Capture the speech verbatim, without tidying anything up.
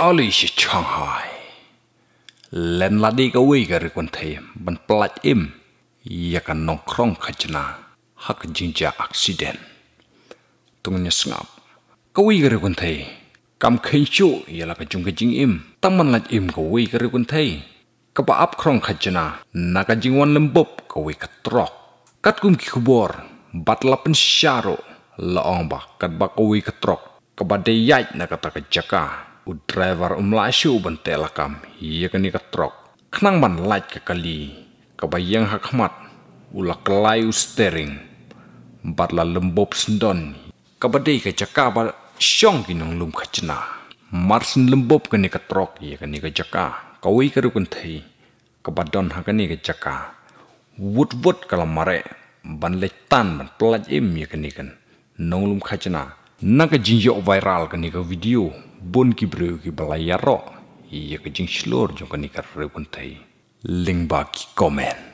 ali si Shanghai len lade ka wei ka rekon thei ban plat im iaka nongkhrong khajna hak jinja accident tungnya sngap ka wei ka rekon thei kam khin chu yala ka jung ka jing im taman lat im ka wei ka rekon thei ka ba ap khrong khajna na ka jingwan lembop ka wei ka trok kat kum ki khubor batlapen syaro laong ba kat ba ka wei ka trok ka ba de yai na ka ta ka jaka u driver um la shu ban te lakam ye ka ni ka trok khnang ban light ka kali ka ba yang ha khmat u la klai u steering bat la lembop sndon ka ba de ka jaka ba syong ki nong lum khajna marsin lembop ka ni ka trok ye ka ni ka jaka ka wei ka rukun thei ka ba don ha ka ni ka jaka wut wut kala mare ban le tan ban plat im ye ka ni kan nong lum khajna na ka jinjo viral ka ni ka video bon ki breu ki balaya ro ye ka jing shlor jo ka ni ka rukun thei link ba ki comment